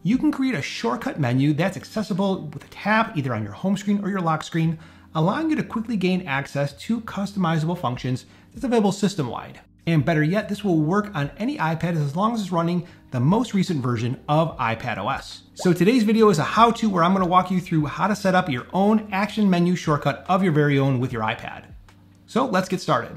you can create a shortcut menu that's accessible with a tap either on your home screen or your lock screen, allowing you to quickly gain access to customizable functions that's available system-wide. And better yet, this will work on any iPad as long as it's running the most recent version of iPadOS. So today's video is a how-to where I'm going to walk you through how to set up your own action menu shortcut of your very own with your iPad. So let's get started.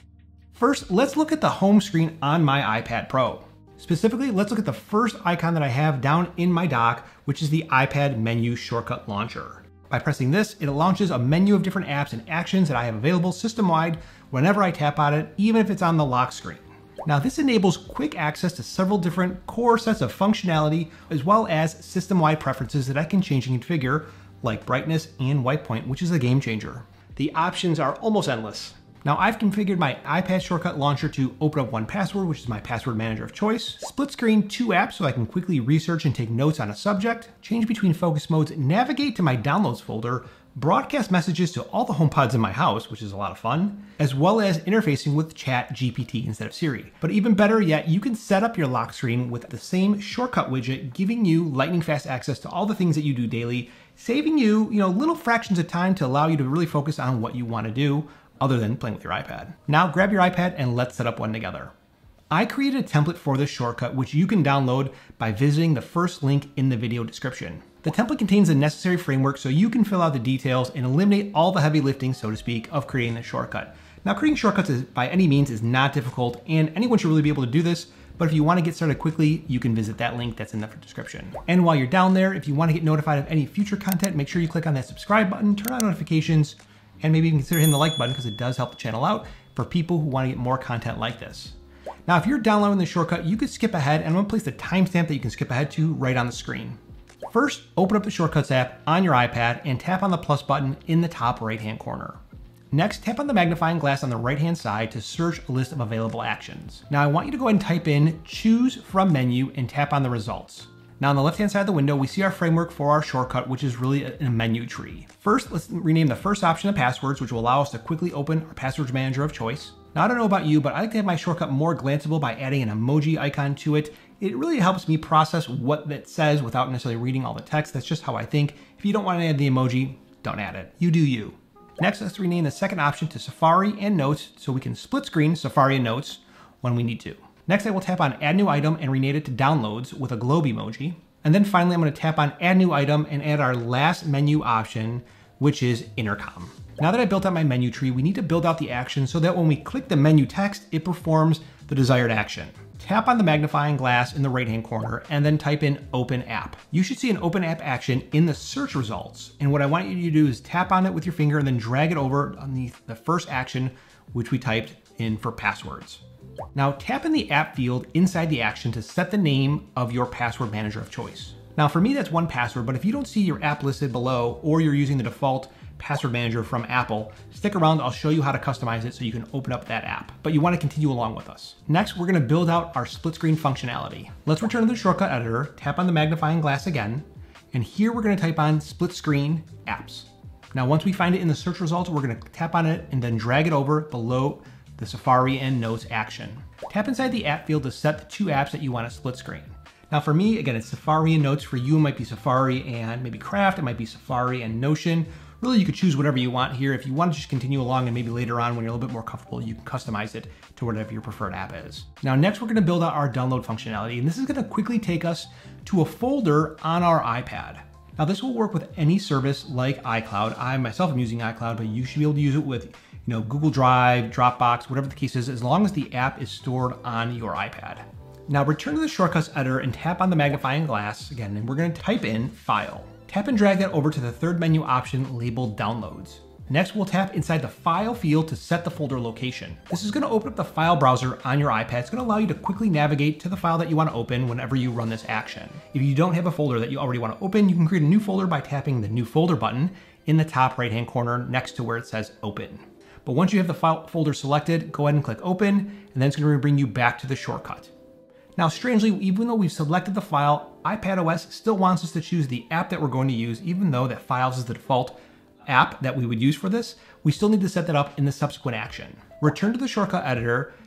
First, let's look at the home screen on my iPad Pro. Specifically, let's look at the first icon that I have down in my dock, which is the iPad Menu Shortcut Launcher. By pressing this, it launches a menu of different apps and actions that I have available system-wide whenever I tap on it, even if it's on the lock screen. Now, this enables quick access to several different core sets of functionality, as well as system-wide preferences that I can change and configure, like brightness and white point, which is a game changer. The options are almost endless. Now, I've configured my iPad Shortcut Launcher to open up 1Password, which is my password manager of choice, split screen 2 apps so I can quickly research and take notes on a subject, change between focus modes, navigate to my downloads folder, broadcast messages to all the HomePods in my house, which is a lot of fun, as well as interfacing with ChatGPT instead of Siri. But even better yet, you can set up your lock screen with the same shortcut widget, giving you lightning fast access to all the things that you do daily, saving you, little fractions of time to allow you to really focus on what you want to do, other than playing with your iPad. Now grab your iPad and let's set up one together. I created a template for this shortcut, which you can download by visiting the first link in the video description. The template contains the necessary framework so you can fill out the details and eliminate all the heavy lifting, so to speak, of creating the shortcut. Now, creating shortcuts by any means is not difficult, and anyone should really be able to do this, but if you want to get started quickly, you can visit that link that's in the description. And while you're down there, if you want to get notified of any future content, make sure you click on that subscribe button, turn on notifications, and maybe even consider hitting the like button because it does help the channel out for people who want to get more content like this. Now, if you're downloading the shortcut, you could skip ahead, and I'm gonna place the timestamp that you can skip ahead to right on the screen. First, open up the Shortcuts app on your iPad and tap on the plus button in the top right-hand corner. Next, tap on the magnifying glass on the right-hand side to search a list of available actions. Now, I want you to go ahead and type in Choose from Menu and tap on the results. Now on the left-hand side of the window, we see our framework for our shortcut, which is really a menu tree. First, let's rename the first option to passwords, which will allow us to quickly open our passwords manager of choice. Now, I don't know about you, but I like to have my shortcut more glanceable by adding an emoji icon to it. It really helps me process what it says without necessarily reading all the text. That's just how I think. If you don't want to add the emoji, don't add it. You do you. Next, let's rename the second option to Safari and Notes so we can split screen Safari and Notes when we need to. Next, I will tap on Add New Item and rename it to Downloads with a globe emoji. And then finally, I'm going to tap on Add New Item and add our last menu option, which is Intercom. Now that I built out my menu tree, we need to build out the action so that when we click the menu text, it performs the desired action. Tap on the magnifying glass in the right-hand corner and then type in Open App. You should see an Open App action in the search results. And what I want you to do is tap on it with your finger and then drag it over underneath the first action, which we typed in for passwords. Now tap in the app field inside the action to set the name of your password manager of choice. Now for me, that's 1Password, but if you don't see your app listed below or you're using the default password manager from Apple, stick around, I'll show you how to customize it so you can open up that app, but you want to continue along with us. Next, we're going to build out our split screen functionality. Let's return to the shortcut editor, tap on the magnifying glass again, and here we're going to type on split screen apps. Now once we find it in the search results, we're going to tap on it and then drag it over below the Safari and Notes action. Tap inside the app field to set the 2 apps that you want to split screen. Now for me, again, it's Safari and Notes. For you, it might be Safari and maybe Craft. It might be Safari and Notion. Really, you could choose whatever you want here. If you want to just continue along and maybe later on when you're a little bit more comfortable, you can customize it to whatever your preferred app is. Now next, we're going to build out our download functionality, and this is going to quickly take us to a folder on our iPad. Now this will work with any service like iCloud. I myself am using iCloud, but you should be able to use it with Google Drive, Dropbox, whatever the case is, as long as the app is stored on your iPad. Now return to the Shortcuts editor and tap on the magnifying glass again, and we're going to type in File. Tap and drag that over to the third menu option labeled Downloads. Next, we'll tap inside the File field to set the folder location. This is going to open up the file browser on your iPad. It's going to allow you to quickly navigate to the file that you want to open whenever you run this action. If you don't have a folder that you already want to open, you can create a new folder by tapping the New Folder button in the top right-hand corner next to where it says Open. But once you have the file folder selected, go ahead and click Open, and then it's going to bring you back to the shortcut. Now, strangely, even though we've selected the file, iPadOS still wants us to choose the app that we're going to use, even though that Files is the default app that we would use for this. We still need to set that up in the subsequent action. Return to the shortcut editor,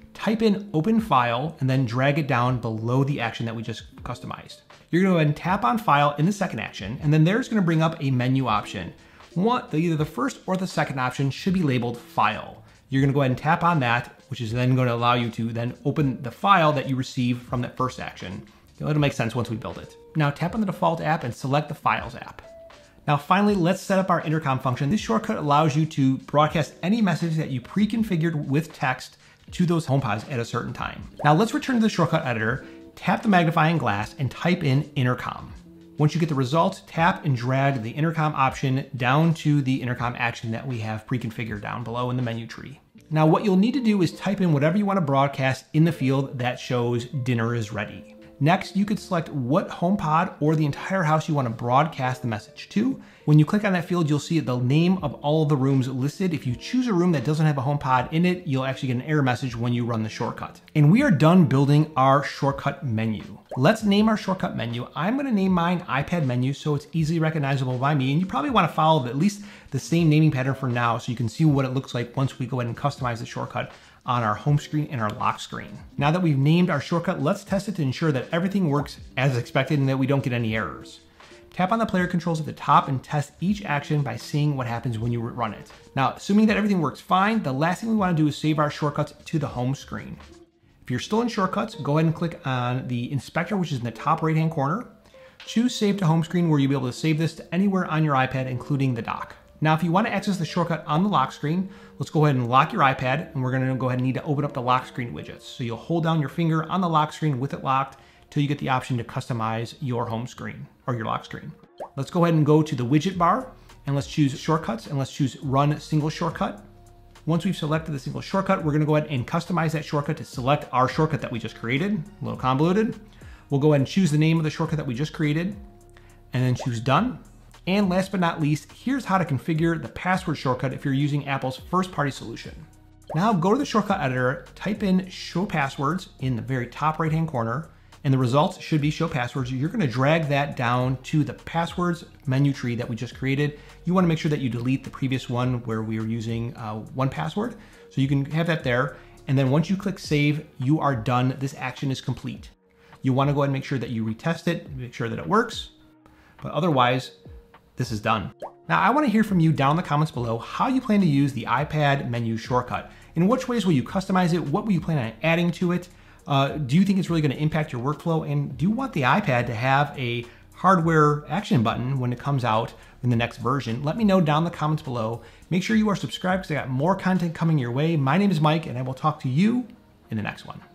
type in open file and then drag it down below the action that we just customized. You're gonna go ahead and tap on file in the second action, and then there's gonna bring up a menu option. Either the first or the second option should be labeled file. You're gonna go ahead and tap on that, which is then gonna allow you to then open the file that you received from that first action. It'll make sense once we build it. Now tap on the default app and select the Files app. Now finally, let's set up our intercom function. This shortcut allows you to broadcast any message that you pre-configured with text to those HomePods at a certain time. Now let's return to the shortcut editor, tap the magnifying glass, and type in intercom. Once you get the result, tap and drag the intercom option down to the intercom action that we have pre-configured down below in the menu tree. Now what you'll need to do is type in whatever you want to broadcast in the field that shows dinner is ready. Next, you could select what HomePod or the entire house you want to broadcast the message to. When you click on that field, you'll see the name of all of the rooms listed. If you choose a room that doesn't have a HomePod in it, you'll actually get an error message when you run the shortcut. And we are done building our shortcut menu. Let's name our shortcut menu. I'm going to name mine iPad menu so it's easily recognizable by me. And you probably want to follow at least the same naming pattern for now so you can see what it looks like once we go ahead and customize the shortcut on our home screen and our lock screen. Now that we've named our shortcut, let's test it to ensure that everything works as expected and that we don't get any errors. Tap on the player controls at the top and test each action by seeing what happens when you run it. Now, assuming that everything works fine, the last thing we want to do is save our shortcuts to the home screen. If you're still in shortcuts, go ahead and click on the inspector, which is in the top right-hand corner. Choose Save to Home Screen, where you'll be able to save this to anywhere on your iPad, including the dock. Now, if you want to access the shortcut on the lock screen, let's go ahead and lock your iPad, and we're going to go ahead and need to open up the lock screen widgets. So you'll hold down your finger on the lock screen with it locked till you get the option to customize your home screen or your lock screen. Let's go ahead and go to the widget bar, and let's choose shortcuts, and let's choose run single shortcut. Once we've selected the single shortcut, we're going to go ahead and customize that shortcut to select our shortcut that we just created. A little convoluted. We'll go ahead and choose the name of the shortcut that we just created, and then choose done. And last but not least, here's how to configure the password shortcut if you're using Apple's first-party solution. Now go to the shortcut editor, type in show passwords in the very top right-hand corner, and the results should be show passwords. You're gonna drag that down to the passwords menu tree that we just created. You wanna make sure that you delete the previous one where we were using 1Password. So you can have that there. And then once you click save, you are done. This action is complete. You wanna go ahead and make sure that you retest it, make sure that it works, but otherwise, this is done. Now I want to hear from you down in the comments below how you plan to use the iPad menu shortcut. In which ways will you customize it? What will you plan on adding to it? Do you think it's really going to impact your workflow? And do you want the iPad to have a hardware action button when it comes out in the next version? Let me know down in the comments below. Make sure you are subscribed because I got more content coming your way. My name is Mike, and I will talk to you in the next one.